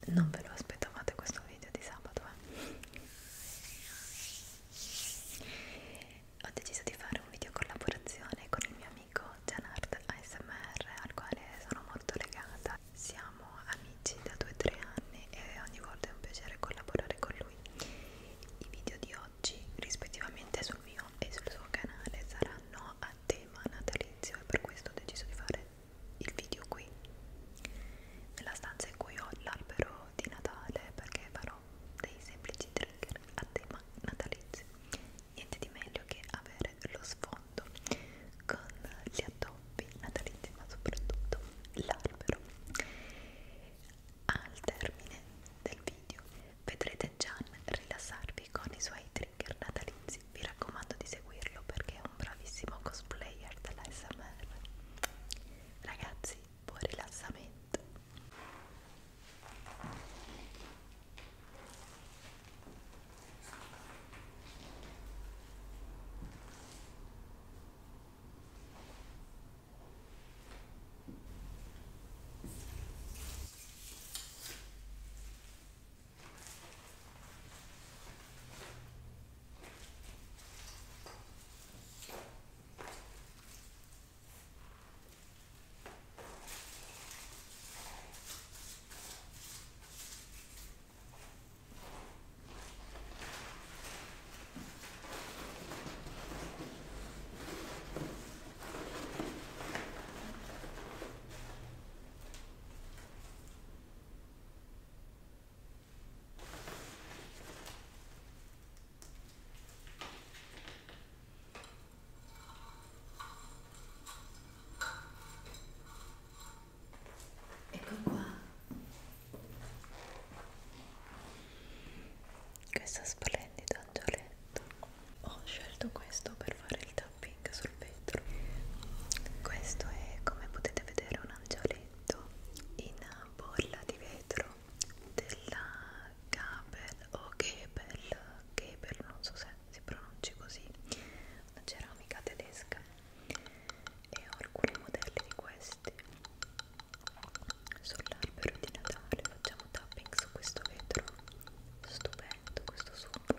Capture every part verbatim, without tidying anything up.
Non ve lo aspettavate questo video di sabato, eh? Ho deciso di fare un video collaborazione con il mio amico Janard A S M R, al quale sono molto legata. Siamo amici da due o tre anni e ogni volta è un piacere collaborare con lui. I video di oggi, rispettivamente sul mio e sul suo canale, saranno a tema natalizio e per questo ho deciso di fare il video qui, nella stanza in cui ho l'albero di Natale, perché farò dei semplici trigger a tema natalizio. Niente di meglio che avere lo sfondo con gli addobbi natalizi, ma soprattutto l'albero. Al termine del video vedrete Gian rilassarvi con i suoi trigger natalizi. Vi raccomando di seguirlo perché è un bravissimo cosplayer dell'A S M R. Ragazzi, buon rilassamento. Ecco qua, questo splendido angioletto. Ho scelto questo per fare il tapping sul vetro. Questo è, come potete vedere, un angioletto in bolla di vetro della Gabel o Gebel, Gebel, non so se si pronunci così, una ceramica tedesca, e ho alcuni modelli di questi. Sull'albero di Natale facciamo tapping su questo vetro, stupendo questo suono.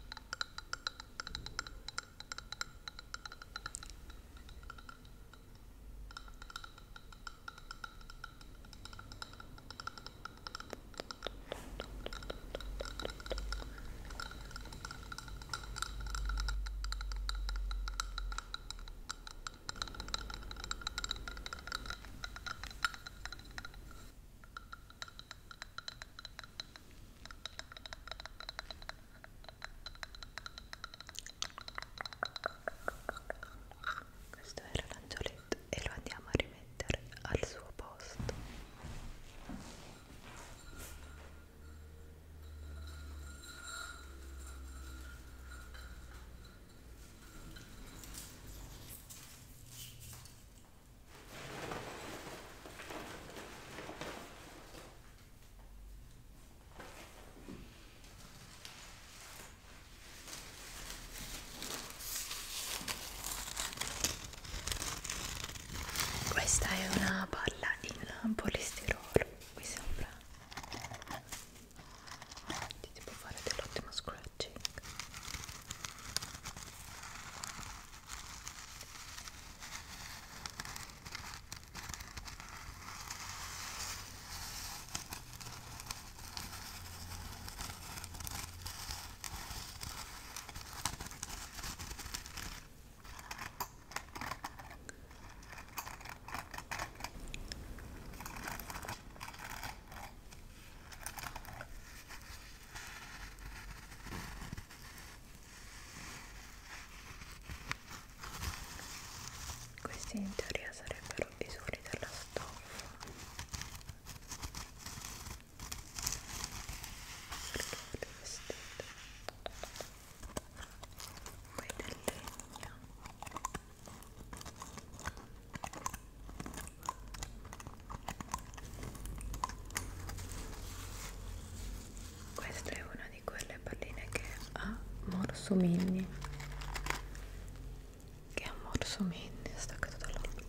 Questo era l'angioletto e lo andiamo a rimettere al suo posto. Questa è una palla in polistirolo, mi sembra di tipo fare dell'ottimo scratching. Questi in teoria sarebbero i suoni della stoffa, perché le vestite poi del legno. Questa è una di quelle palline che ha morso Minnie, che ha morso Minnie, è staccato dall'albero.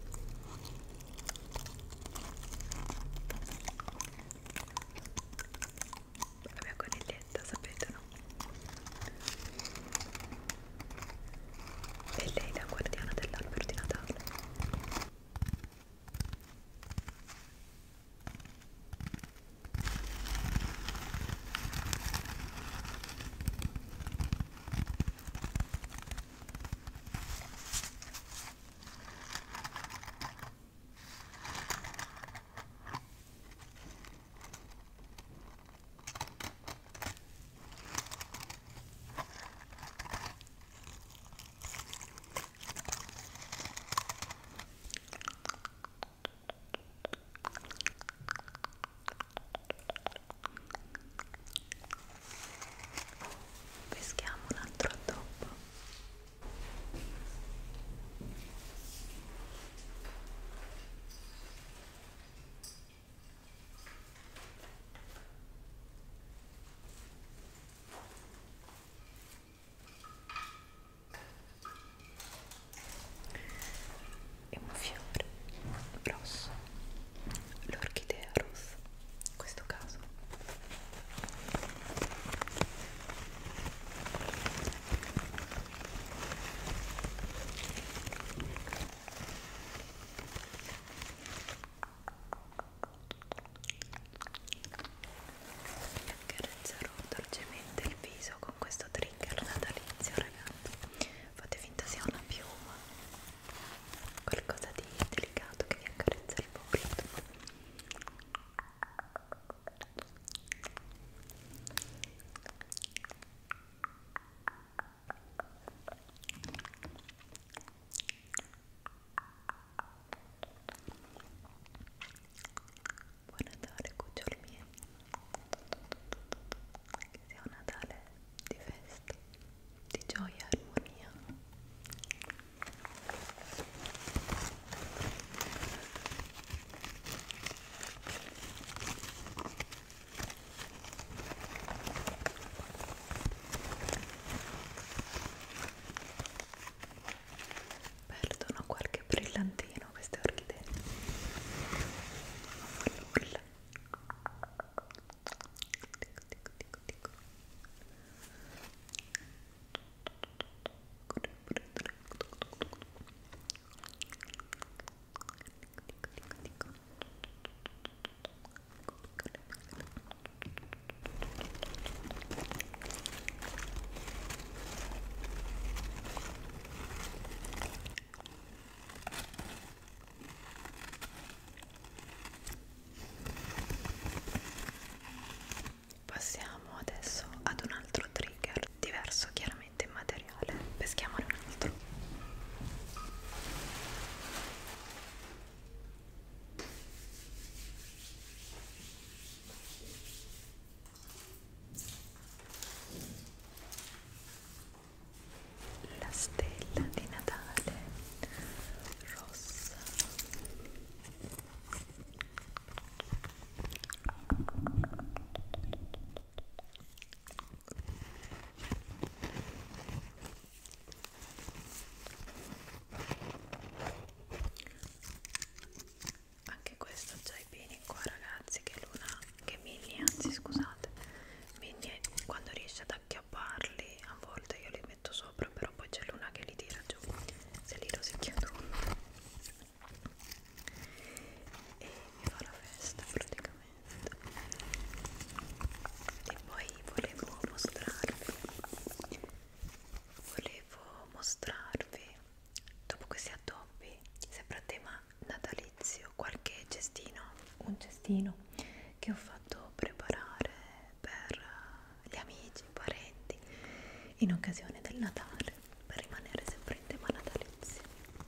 cestino che ho fatto preparare per gli amici, i parenti in occasione del Natale, per rimanere sempre in tema natalizio.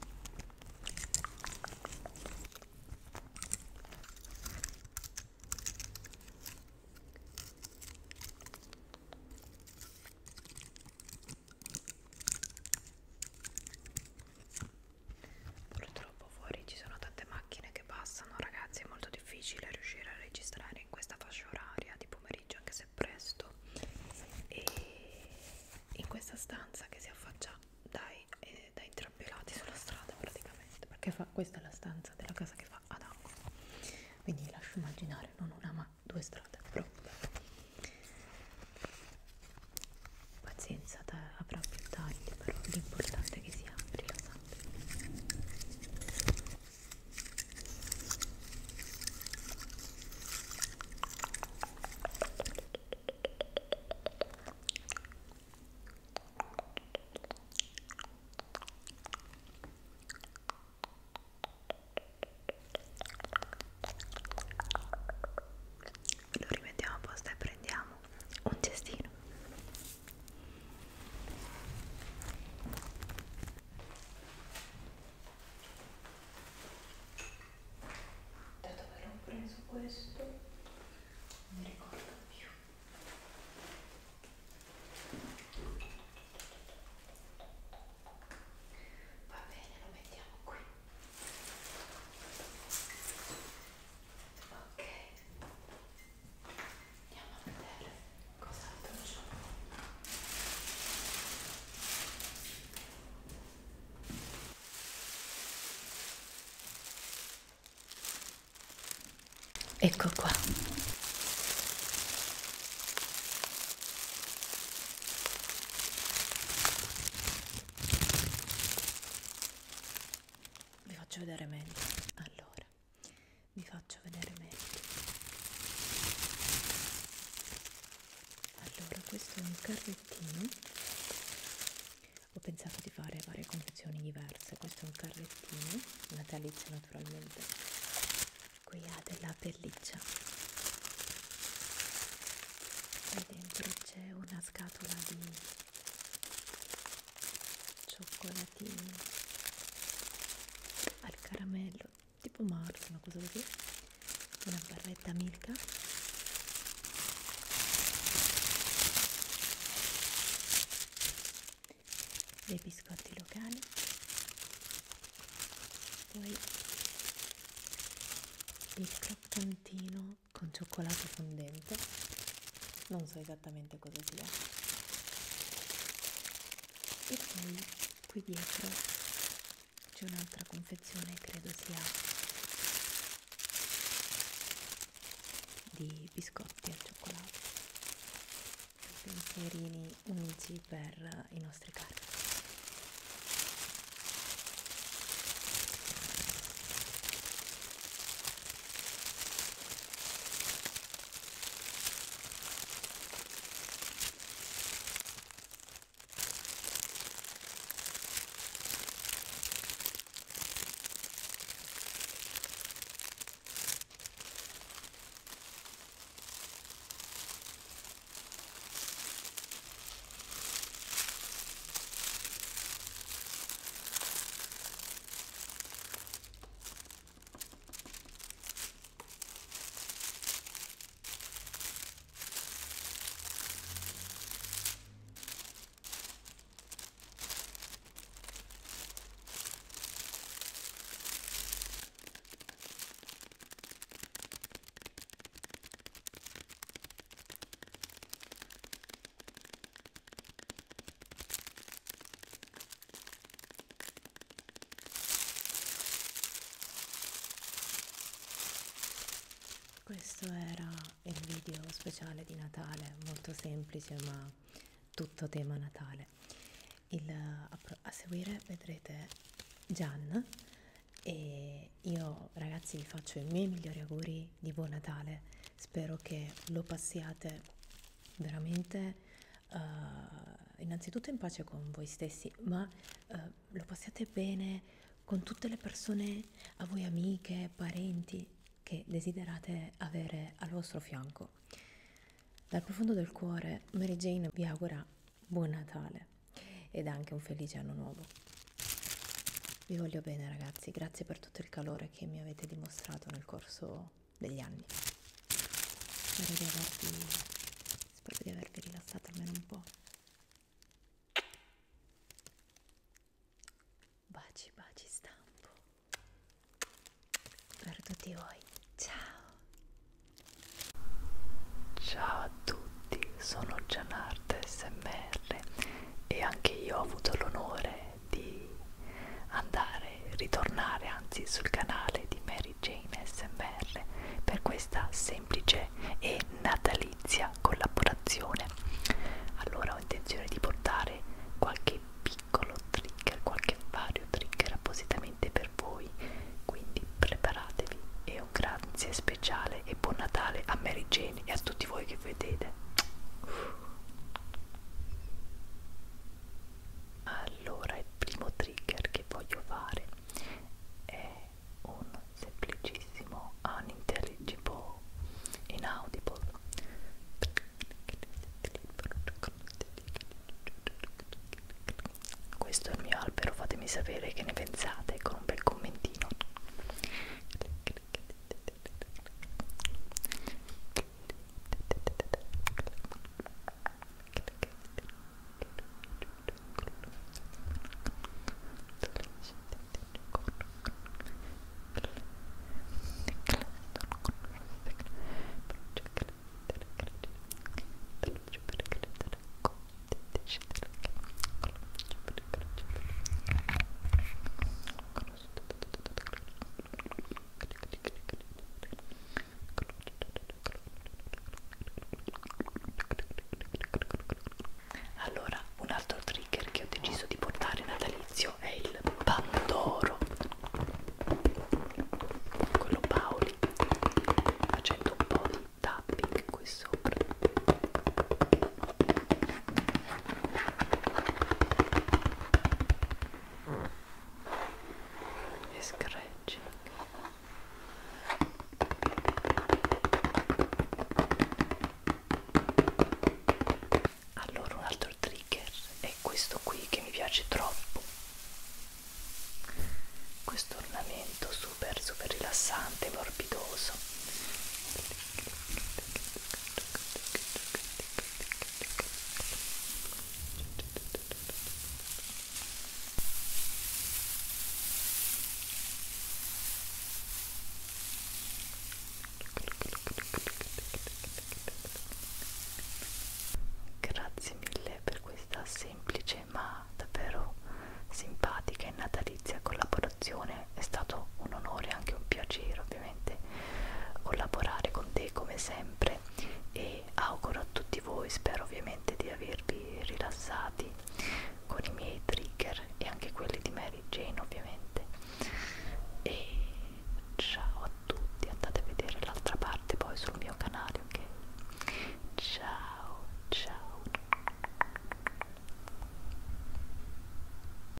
Purtroppo fuori ci sono tante macchine che passano, ragazzi, è molto difficile riuscire a registrare in questa fascia oraria di pomeriggio, anche se è presto, e in questa stanza che si affaccia dai, eh, da entrambi i lati sulla strada praticamente, perché fa, questa è la stanza della casa che fa ad angolo, quindi vi lascio immaginare non una ma due strade, però pazienza, avrà più tagli, però l'importante è che sia rilassante. Lo rimettiamo a posto e prendiamo un cestino. Da dove l'ho preso questo? Non mi ricordo più. Va bene, lo mettiamo qui. Ok, andiamo a vedere cos'altro c'ho. Ecco qua. Vi faccio vedere meglio. Allora, vi faccio vedere meglio. Allora, questo è un carrettino. Ho pensato di fare varie confezioni diverse. Questo è un carrettino natalizio, naturalmente. Qui ha della pelliccia e dentro c'è una scatola di cioccolatini al caramello, tipo Mars, una cosa così, una barretta Milka, dei biscotti locali, poi il croccantino con cioccolato fondente, non so esattamente cosa sia, e poi qui dietro c'è un'altra confezione, credo sia di biscotti al cioccolato, pensierini unici per i nostri cari. Questo era il video speciale di Natale, molto semplice ma tutto tema Natale. Il, a, a seguire vedrete Gian e io, ragazzi, vi faccio i miei migliori auguri di buon Natale. Spero che lo passiate veramente uh, innanzitutto in pace con voi stessi, ma uh, lo passiate bene con tutte le persone, a voi amiche, parenti, che desiderate avere al vostro fianco. Dal profondo del cuore, Mary Jane vi augura buon Natale ed anche un felice anno nuovo. Vi voglio bene ragazzi, grazie per tutto il calore che mi avete dimostrato nel corso degli anni. Spero di avervi, spero di avervi rilassato almeno un po'. Baci, baci stampo per tutti voi. Ciao! Ciao a tutti, sono Gianart A S M R e anche io ho avuto l'onore di andare, ritornare anzi sul canale di Mary Jane A S M R per questa semplice e natalizia collaborazione. Allora ho intenzione di portare qualche piccolo trigger, qualche vario trigger appositamente per voi, quindi preparatevi e un grazie speciale e buon Natale a Mary Jane e a tutti voi che vedete. Allora il primo trigger che voglio fare è un semplicissimo unintelligible inaudible. Questo è il mio albero, fatemi sapere che ne pensate.